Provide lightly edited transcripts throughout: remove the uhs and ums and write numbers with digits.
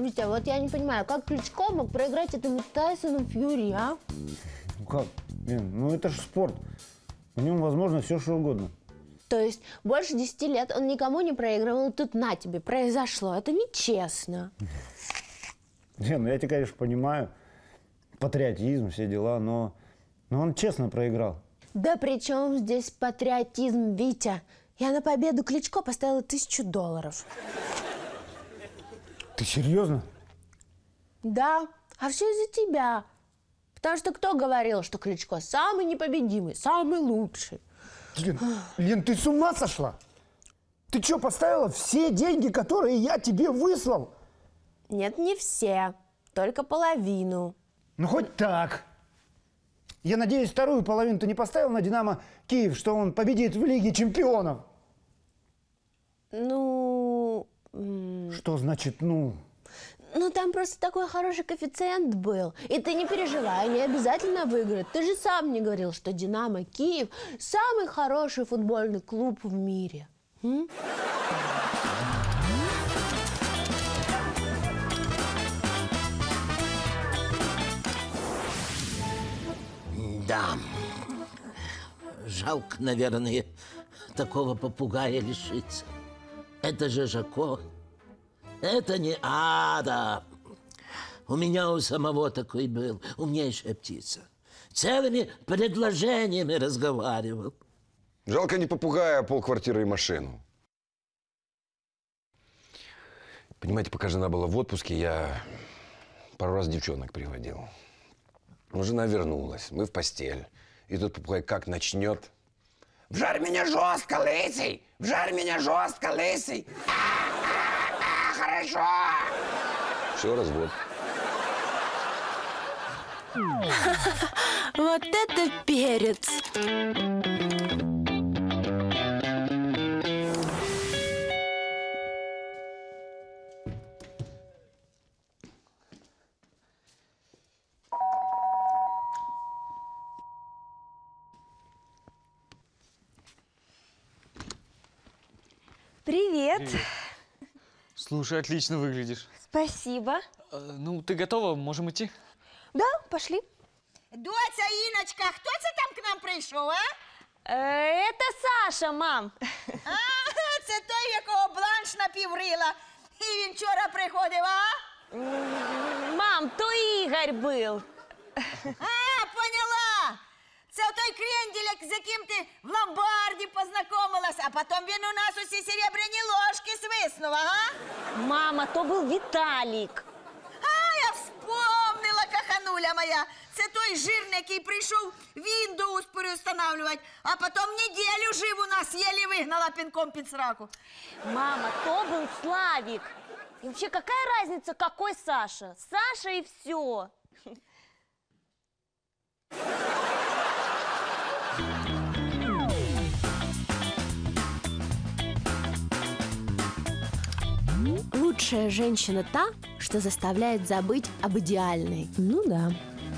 Витя, вот я не понимаю, как Кличко мог проиграть этому Тайсону Фьюри, а? Ну как? Лен, ну это же спорт. В нем возможно все, что угодно. То есть больше 10 лет он никому не проигрывал, тут на тебе произошло. Это нечестно. Лен, ну я тебя, конечно, понимаю. Патриотизм, все дела, но он честно проиграл. Да при чем здесь патриотизм, Витя? Я на победу Кличко поставила $1000. Ты серьезно? Да, а все из-за тебя. Потому что кто говорил, что Кличко самый непобедимый, самый лучший? Лен, ты с ума сошла? Ты что, поставила все деньги, которые я тебе выслал? Нет, не все, только половину. Ну, хоть так. Я надеюсь, вторую половину ты не поставил на «Динамо» Киев, что он победит в Лиге чемпионов? Ну... Что значит «ну»? Ну, там просто такой хороший коэффициент был. И ты не переживай, они обязательно выиграют. Ты же сам мне говорил, что «Динамо» Киев – самый хороший футбольный клуб в мире. Да. Жалко, наверное, такого попугая лишиться. Это же Жако. Это не ада. У меня у самого такой был, умнейшая птица. Целыми предложениями разговаривал. Жалко не попугая, а полквартиры и машину. Понимаете, пока жена была в отпуске, я пару раз девчонок приводил. Но жена вернулась, мы в постель. И тут попугай как начнет. Вжарь меня жестко, лысый! Вжарь меня жестко, лысый! Хорошо! Все, развод. Вот это перец! Привет. Привет. Слушай, отлично выглядишь. Спасибо. Ну, ты готова? Можем идти? Да, пошли. Доця, Іночка, хто це там к нам прийшов, а? Это Саша, мам. А, це той, якого бланш напіврила. І він вчора приходив, а? Мам, то Игорь был. А, поняла. Це той крендель, з яким ти в ломбарді познайомилась, а потім він у нас усі серебряні ложки свиснув, ага? Мама, то был Виталик. А, я вспомнила, кахануля моя. Це той жирний, який прийшов Windows переустанавливати, а потім неділю жив у нас, єлі вигнала пінком під сраку. Мама, то был Славик. И вообще, какая разница, какой Саша? Саша и все. Лучшая женщина та, что заставляет забыть об идеальной. Ну да.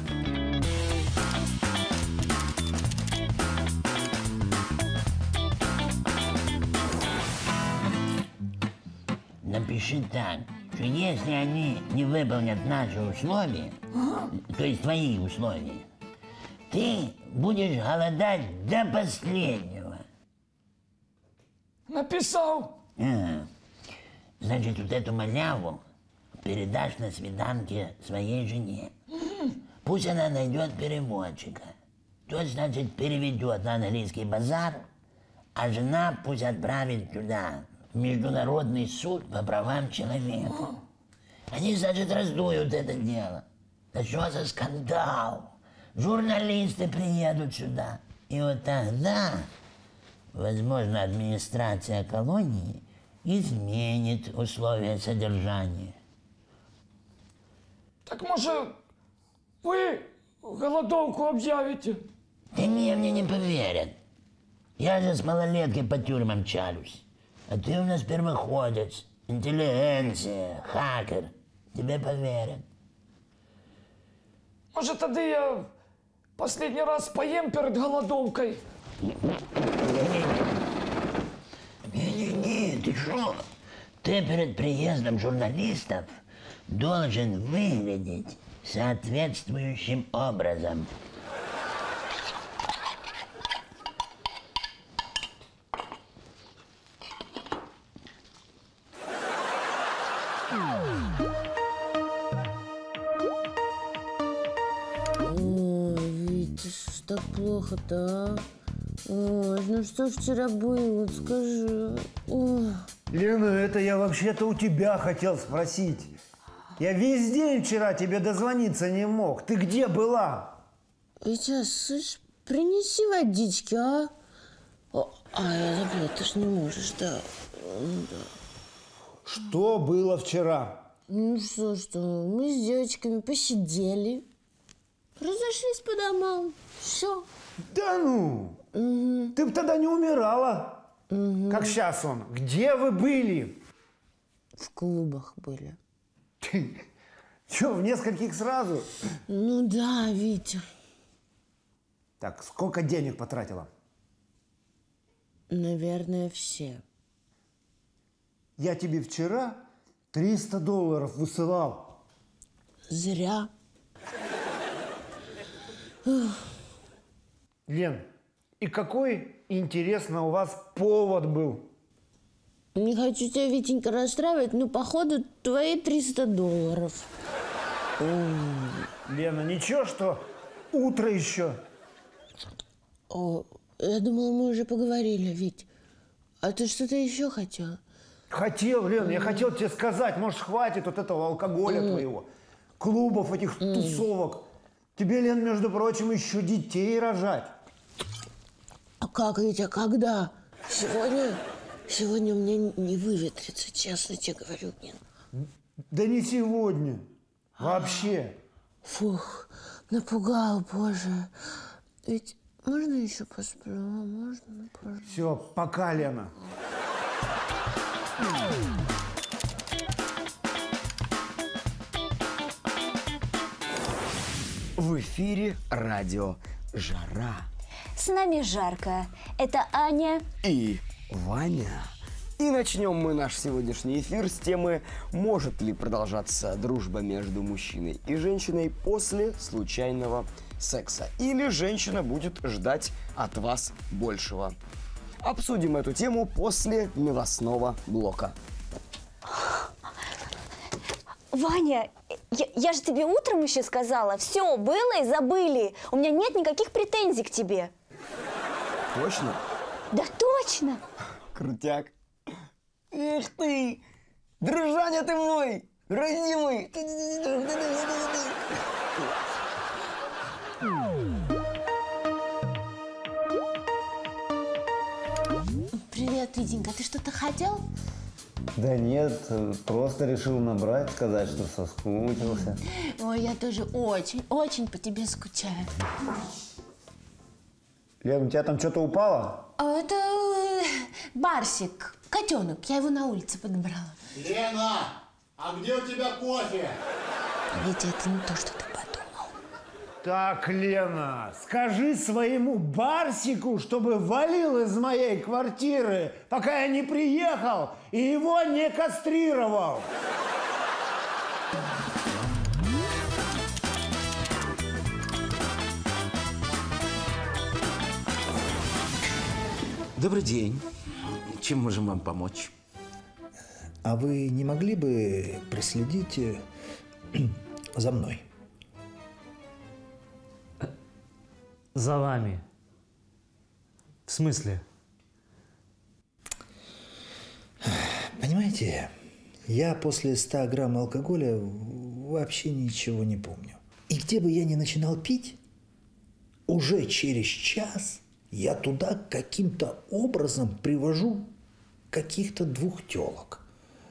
Напиши так, что если они не выполнят наши условия, то есть твои условия, ты будешь голодать до последнего. Написал. Значит, вот эту маляву передашь на свиданке своей жене. Пусть она найдет переводчика. Тот, значит, переведет на английский базар, а жена пусть отправит туда, в Международный суд по правам человека. Они, значит, раздуют это дело. Начнется скандал. Журналисты приедут сюда. И вот тогда, возможно, администрация колонии изменит условия содержания. Так, может, вы голодовку объявите? Да не, мне не поверят. Я же с малолеткой по тюрьмам чалюсь. А ты у нас первоходец, интеллигенция, хакер. Тебе поверят. Может, тогда я последний раз поем перед голодовкой? Не, ты что? Ты перед приездом журналистов должен выглядеть соответствующим образом. Ой, Витя, что ж так плохо-то, а? Ой, ну что ж вчера было, скажи. Ой. Лена, это я вообще-то у тебя хотел спросить. Я весь день вчера тебе дозвониться не мог. Ты где была? Витя, слышь, принеси водички, а? Я забыла, ты ж не можешь, да. Что было вчера? Ну что, мы с девочками посидели, разошлись по домам, все. Да ну! Ты бы тогда не умирала. Как сейчас он. Где вы были? В клубах были. Че, в нескольких сразу? Ну да, Витя. Так, сколько денег потратила? Наверное, все. Я тебе вчера $300 высылал. Зря. Лен, и какой, интересно, у вас повод был? Не хочу тебя, Витенька, расстраивать, но, походу, твои $300. Лена, ничего, что утро еще? Я думала, мы уже поговорили, Вить. А ты что-то еще хотела? Хотел, Лен, я хотел тебе сказать, может, хватит вот этого алкоголя твоего, клубов, этих тусовок. Тебе, Лен, между прочим, еще детей рожать. А как, Витя, когда? Сегодня у меня не выветрится, честно тебе говорю, нет. Да не сегодня. Вообще. Фух, напугал, боже. Ведь можно еще посплю? Можно, пожалуйста? Все, пока, Лена. В эфире радио «Жара». С нами жарко. Это Аня. И Ваня. И начнем мы наш сегодняшний эфир с темы, может ли продолжаться дружба между мужчиной и женщиной после случайного секса. Или женщина будет ждать от вас большего. Обсудим эту тему после новостного блока. Ваня, я же тебе утром еще сказала, все было и забыли. У меня нет никаких претензий к тебе. Точно? Да точно. Крутяк. Эх ты, дружаня ты мой, родимый. Привет, Витенька, ты что-то хотел? Да нет, просто решил набрать, сказать, что соскучился. Ой, я тоже очень по тебе скучаю. Лен, у тебя там что-то упало? Это Барсик, котенок, я его на улице подобрала. Лена, а где у тебя кофе? Витя, это не то, что ты подумал. Так, Лена, скажи своему Барсику, чтобы валил из моей квартиры, пока я не приехал и его не кастрировал. Добрый день. Чем можем вам помочь? А вы не могли бы проследить за мной? За вами. В смысле? Понимаете, я после 100 грамм алкоголя вообще ничего не помню. И где бы я ни начинал пить, уже через час я туда каким-то образом привожу каких-то 2 тёлок.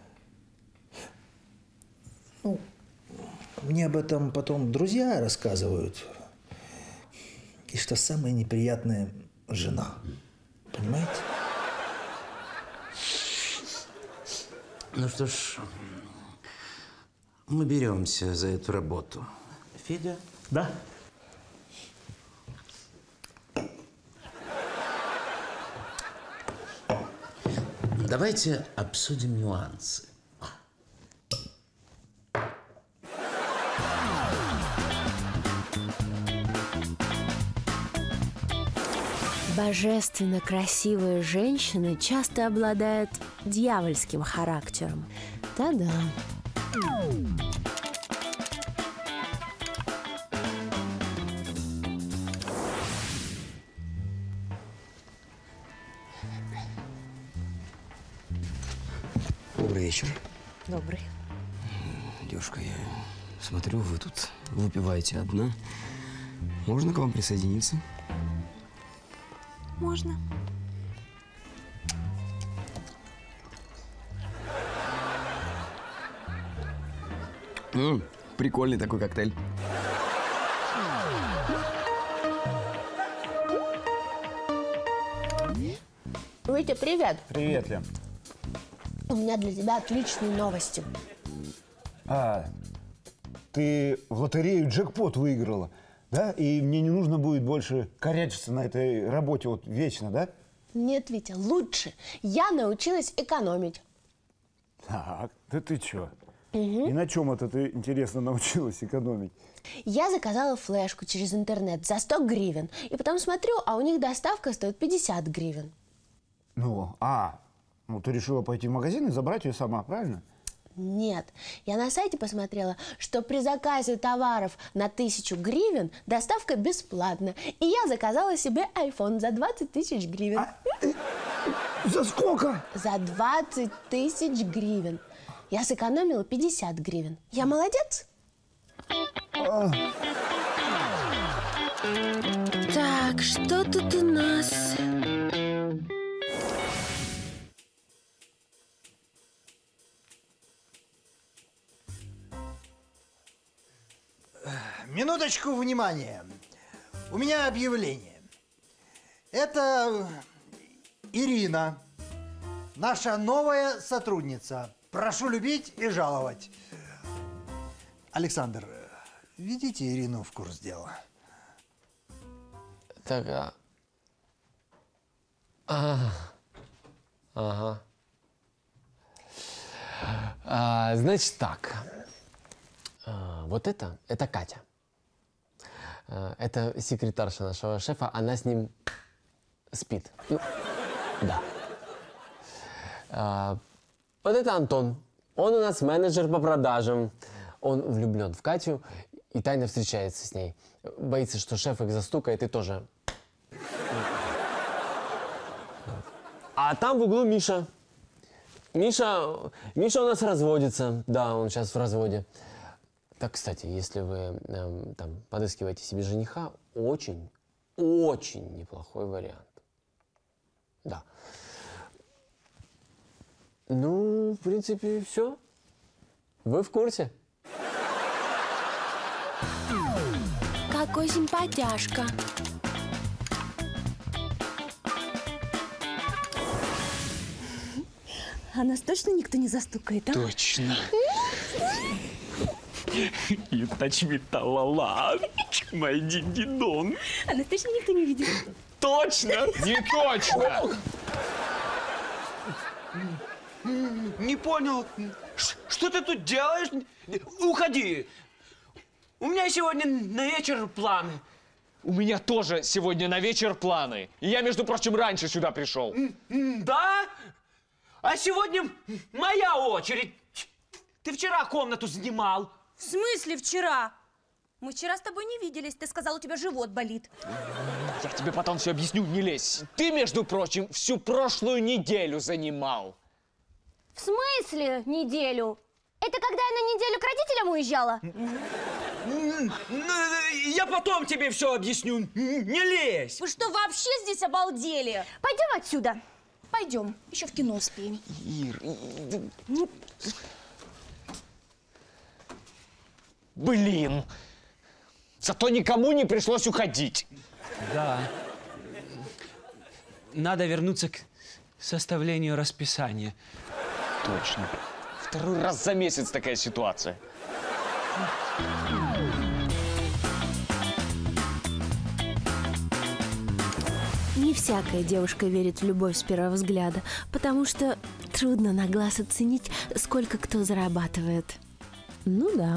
Ну, мне об этом потом друзья рассказывают. И что самое неприятное – жена. Понимаете? Ну что ж, мы беремся за эту работу. Федя? Да. Давайте обсудим нюансы. Божественно красивые женщины часто обладают дьявольским характером. Да-да. Добрый вечер. Добрый. Девушка, я смотрю, вы тут выпиваете одна. Можно к вам присоединиться? Можно. Прикольный такой коктейль. Витя, привет. Привет, Лен. У меня для тебя отличные новости. А, ты в лотерею джекпот выиграла, да? И мне не нужно будет больше корячиться на этой работе вот вечно, да? Нет, Витя, лучше. Я научилась экономить. Так, да ты чё? И на чем это ты, интересно, научилась экономить? Я заказала флешку через интернет за 100 гривен. И потом смотрю, а у них доставка стоит 50 гривен. Ну ты решила пойти в магазин и забрать ее сама, правильно? Нет, я на сайте посмотрела, что при заказе товаров на 1000 гривен доставка бесплатна. И я заказала себе iPhone за 20 тысяч гривен. За сколько? За 20 тысяч гривен. Я сэкономила 50 гривен. Я молодец? Так, что тут у нас? Минуточку внимания. У меня объявление. Это Ирина, наша новая сотрудница. Прошу любить и жаловать. Александр, введите Ирину в курс дела. Так, ага. Значит так. Вот это Катя. Это секретарша нашего шефа, она с ним спит. Ну, да. Вот это Антон. Он у нас менеджер по продажам. Он влюблен в Катю и тайно встречается с ней. Боится, что шеф их застукает и тоже. А там в углу Миша. Миша у нас разводится. Да, он сейчас в разводе. Так, кстати, если вы там подыскиваете себе жениха, очень неплохой вариант. Да. Ну, в принципе, все. Вы в курсе. Какой симпатяшка. А нас точно никто не застукает, а? Точно. You touch me, та-ла-ла, my динь-динь-дон. А нас точно никто не видел? Точно! Не точно! Не понял, что ты тут делаешь? Уходи! У меня сегодня на вечер планы. У меня тоже сегодня на вечер планы. И я, между прочим, раньше сюда пришел. Да? А сегодня моя очередь. Ты вчера комнату занимал. В смысле вчера? Мы вчера с тобой не виделись. Ты сказал, у тебя живот болит. Я тебе потом все объясню, не лезь. Ты, между прочим, всю прошлую неделю занимал. В смысле неделю? Это когда я на неделю к родителям уезжала? Я потом тебе все объясню. Не лезь. Вы что, вообще здесь обалдели? Пойдем отсюда. Пойдем. Еще в кино успеем. Ир, блин. Зато никому не пришлось уходить. Да. Надо вернуться к составлению расписания. Точно. Второй раз за месяц такая ситуация. Не всякая девушка верит в любовь с первого взгляда, потому что трудно на глаз оценить, сколько кто зарабатывает. Ну да.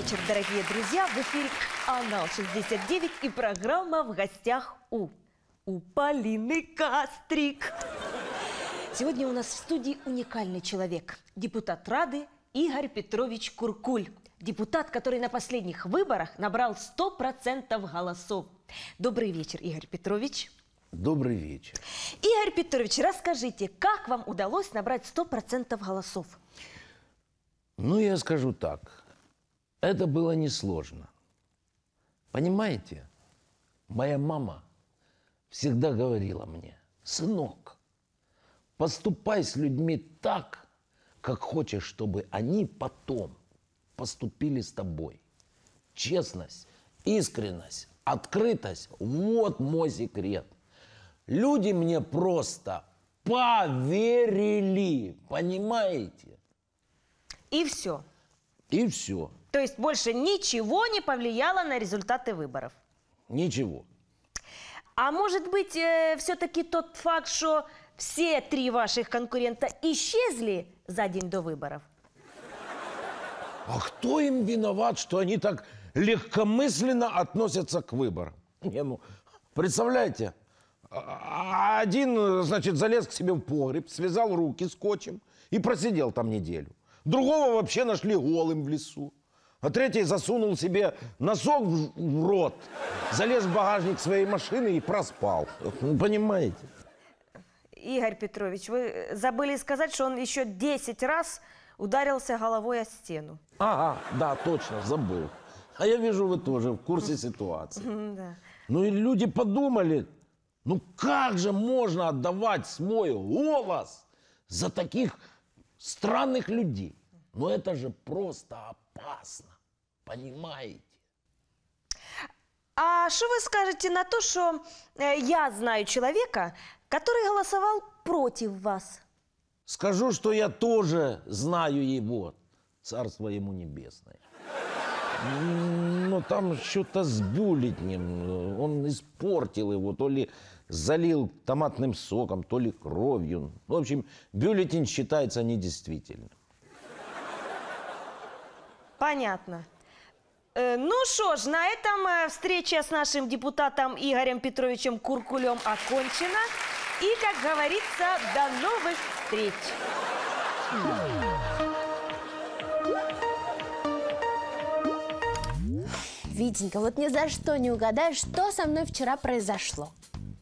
вечер, дорогие друзья. В эфире Канал 69 и программа «В гостях у Полины Кастрик». Сегодня у нас в студии уникальный человек. Депутат Рады Игорь Петрович Куркуль. Депутат, который на последних выборах набрал 100% голосов. Добрый вечер, Игорь Петрович. Добрый вечер. Игорь Петрович, расскажите, как вам удалось набрать 100% голосов? Ну, я скажу так. Это было несложно. Понимаете, моя мама всегда говорила мне: сынок, поступай с людьми так, как хочешь, чтобы они потом поступили с тобой. Честность, искренность, открытость – вот мой секрет. Люди мне просто поверили, понимаете? И все. И все. То есть больше ничего не повлияло на результаты выборов? Ничего. А может быть, все-таки тот факт, что все три ваших конкурента исчезли за день до выборов? А кто им виноват, что они так легкомысленно относятся к выборам? Не, ну, представляете, один, значит, залез к себе в погреб, связал руки скотчем и просидел там неделю. Другого вообще нашли голым в лесу. А третий засунул себе носок в рот, залез в багажник своей машины и проспал. Понимаете? Игорь Петрович, вы забыли сказать, что он еще 10 раз ударился головой о стену. Ага, да, точно, забыл. А я вижу, вы тоже в курсе ситуации. Да. Ну и люди подумали, ну как же можно отдавать свой голос за таких странных людей? Ну это же просто опасно, понимаете? А что вы скажете на то, что я знаю человека, который голосовал против вас? Скажу, что я тоже знаю его, царство ему небесное. Но там что-то с бюллетнем, он испортил его, то ли залил томатным соком, то ли кровью. В общем, бюллетень считается недействительным. Понятно. Ну что ж, на этом встреча с нашим депутатом Игорем Петровичем Куркулем окончена. И, как говорится, до новых встреч. Витенька, вот ни за что не угадаешь, что со мной вчера произошло.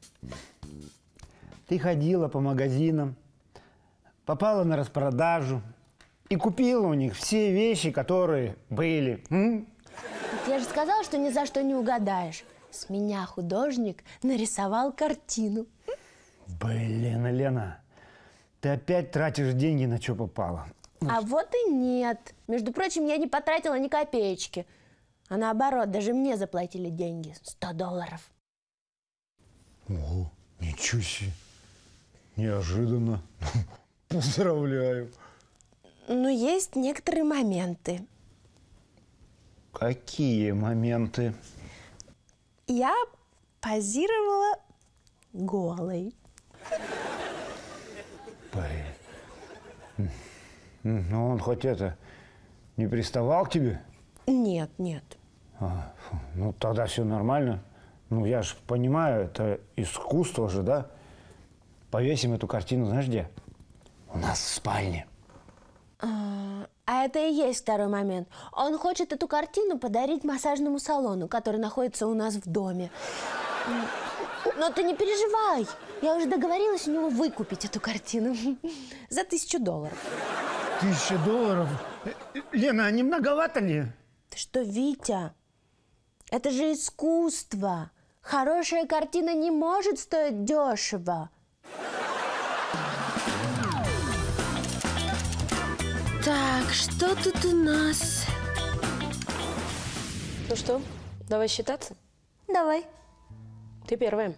Ты ходила по магазинам, попала на распродажу и купила у них все вещи, которые были. Я же сказала, что ни за что не угадаешь. С меня художник нарисовал картину. Блин, Лена, ты опять тратишь деньги на что попало. А вот и нет. Между прочим, я не потратила ни копеечки. А наоборот, даже мне заплатили деньги. $100. Ого, ничего себе. Неожиданно. Поздравляю. Но есть некоторые моменты. Какие моменты? Я позировала голой. Ну, он хоть это, не приставал к тебе? Нет, нет. Ну, тогда все нормально. Ну, я же понимаю, это искусство же, да? Повесим эту картину, знаешь где? У нас в спальне. А это и есть второй момент. Он хочет эту картину подарить массажному салону, который находится у нас в доме. Но ты не переживай. Я уже договорилась у него выкупить эту картину за $1000. $1000? Лена, а не многовато ли? Ты что, Витя? Это же искусство. Хорошая картина не может стоить дешево. Так, что тут у нас? Ну что, давай считаться? Давай. Ты первая.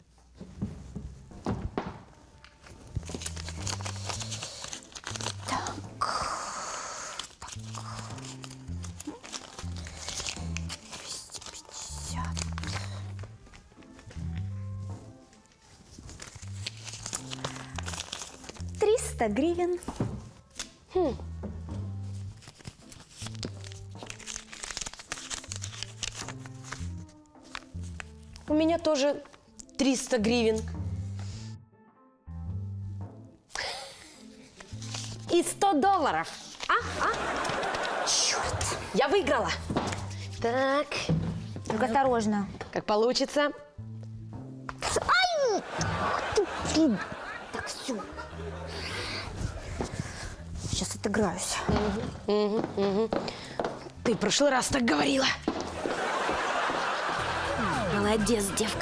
$300 гривен. У меня тоже 300 гривен. И 100 долларов. Черт, я выиграла. Так. Только осторожно. Как получится. Ай! Блин. Так, все. Сейчас отыграюсь. Ты в прошлый раз так говорила. Молодец, девка.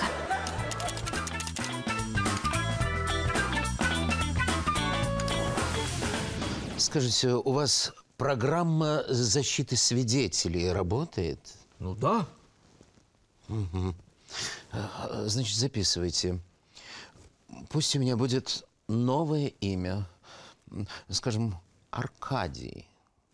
Скажите, у вас программа защиты свидетелей работает? Ну да. Угу. Значит, записывайте. Пусть у меня будет новое имя. Скажем, Аркадий.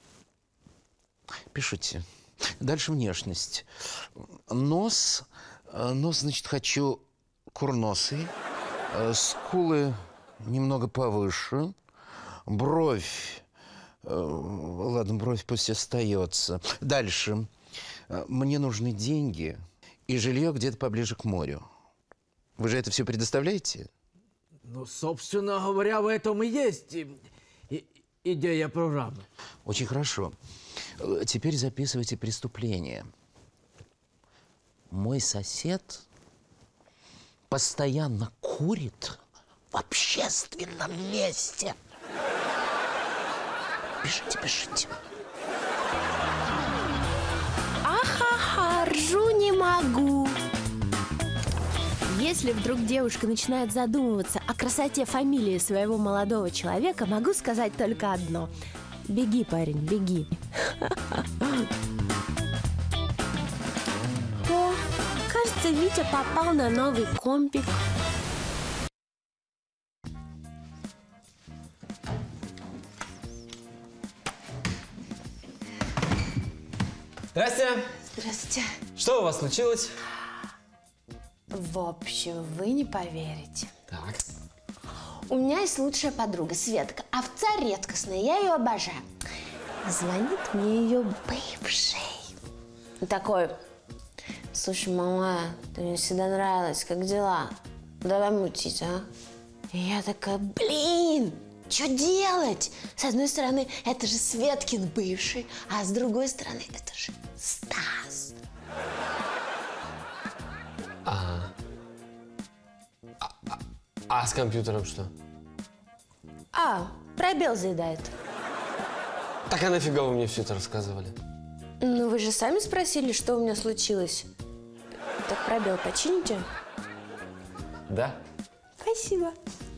Пишите. Дальше внешность. Нос, значит, хочу курносый. Скулы немного повыше. Бровь. Ладно, бровь пусть остается. Дальше. Мне нужны деньги и жилье где-то поближе к морю. Вы же это все предоставляете? Ну, собственно говоря, в этом и есть идея программы. Очень хорошо. Теперь записывайте преступление. Мой сосед постоянно курит в общественном месте. Пишите, пишите. Ахаха, ржу не могу. Если вдруг девушка начинает задумываться о красоте фамилии своего молодого человека, могу сказать только одно. Беги, парень, беги. О, кажется, Витя попал на новый компик. Здрасте. Здравствуйте. Что у вас случилось? В общем, вы не поверите. Так. У меня есть лучшая подруга, Светка. Овца редкостная, я ее обожаю. Звонит мне ее бывший. И такой: слушай, мама, ты мне всегда нравилась, как дела? Давай мутить, а? И я такая: блин, что делать? С одной стороны, это же Светкин бывший, а с другой стороны, это же Стас. А с компьютером что? Пробел заедает. Так а нафига вы мне все это рассказывали? Ну, вы же сами спросили, что у меня случилось. Так пробел почините? Да. Спасибо.